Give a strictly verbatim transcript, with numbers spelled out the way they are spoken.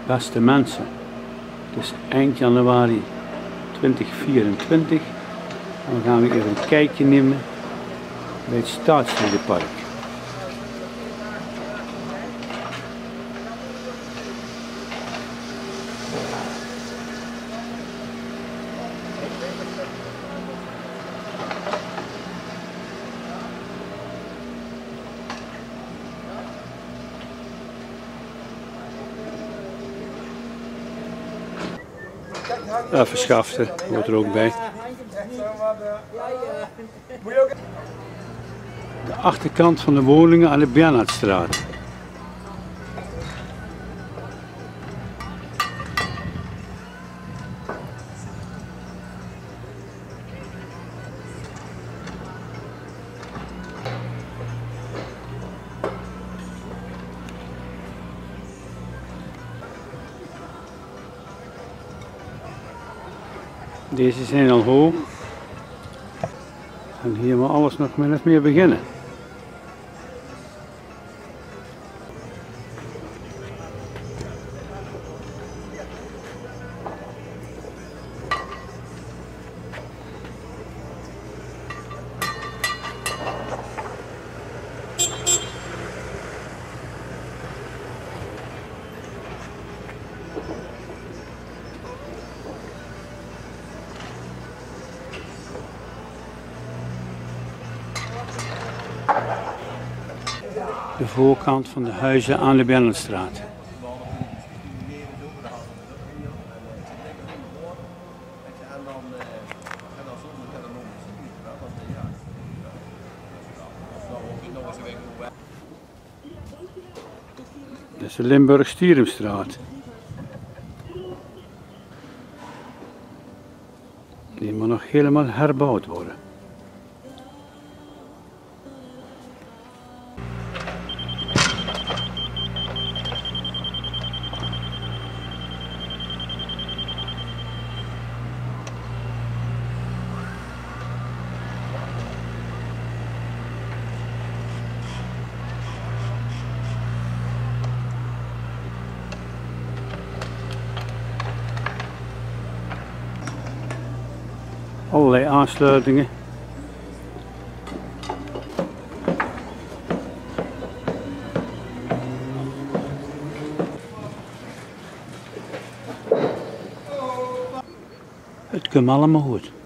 Beste mensen, het is eind januari twintig vierentwintig en we gaan weer even een kijkje nemen bij het Staatsdierenpark. Even schaften, hoort er ook bij. De achterkant van de woningen aan de Bernhardstraat. Deze zijn al hoog en hier moet alles nog min of meer beginnen. De voorkant van de huizen aan de Bernhardstraat. Dat is de Limburg-Stierumstraat. Die moet nog helemaal herbouwd worden. Allerlei aansluitingen. Het komt allemaal goed.